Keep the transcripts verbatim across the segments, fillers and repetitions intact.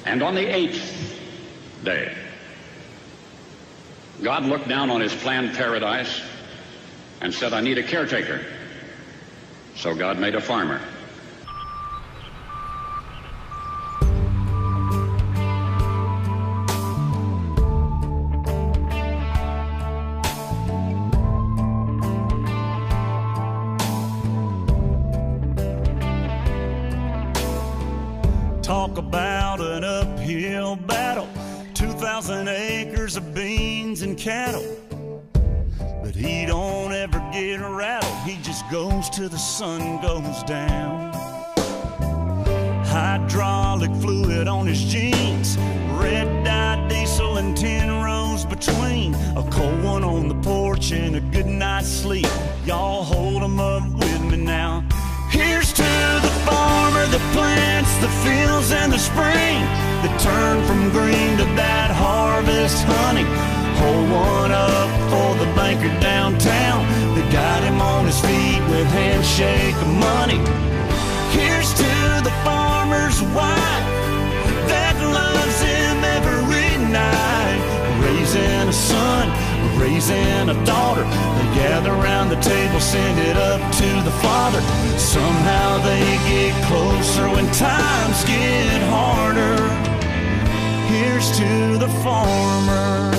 And on the eighth day, God looked down on his planned paradise and said, I need a caretaker. So God made a farmer. Talk about an uphill battle, two thousand acres of beans and cattle. But he don't ever get rattled, he just goes till the sun goes down. Hydraulic fluid on his jeans, red dye diesel and ten rows between. A cold one on the porch and a good night's sleep. Y'all hold 'em up with me now. Here's to the farmer that plants the fields in the spring, that turn from green to that harvest honey. Hold one up for the banker downtown that got him on his feet with handshake of money. Here's to the farmer's wife that loves him every night, raising a son, raising a daughter. They gather around the table, send it up to the Father. Somehow they get closer when times get harder. Here's to the farmer.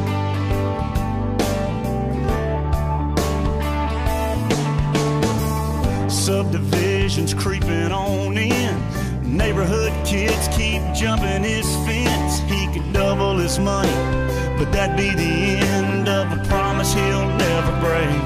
Subdivisions creeping on in, neighborhood kids keep jumping his fence. He could double his money, but that'd be the end of a promise he'll never break.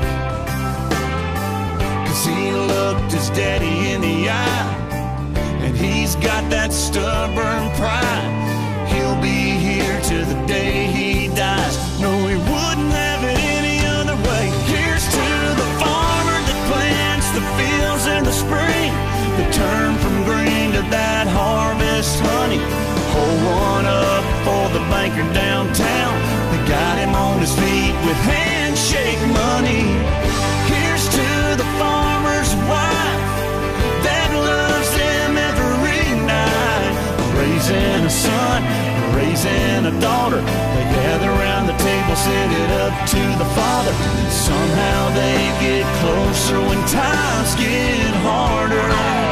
Cause he looked his daddy in the eye, and he's got that stubborn pride. He'll be here to the day he dies. No, he wouldn't have it any other way. Here's to the farmer that plants the fields in the spring, that turn from green to that harvest honey. Hold one up for the banker downtown that got him on his feet with handshake money. Here's to the farmer's wife that loves him every night, raising a son, raising a daughter. They gather around the table, send it up to the Father. Somehow they get closer when times get harder.